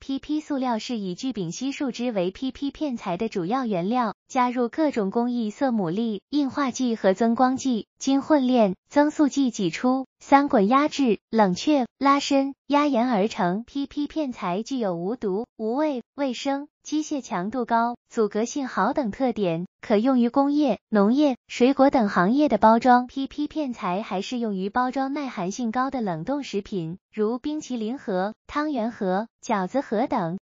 PP 塑料是以聚丙烯树脂为 PP 片材的主要原料，加入各种工艺色母粒、硬化剂和增光剂，经混炼、增速剂挤出，3滚压制、冷却、拉伸、压延而成。PP 片材具有无毒、无味、卫生、机械强度高、阻隔性好等特点，可用于工业、农业、水果等行业的包装。PP 片材还适用于包装耐寒性高的冷冻食品，如冰淇淋盒、汤圆盒、饺子盒等。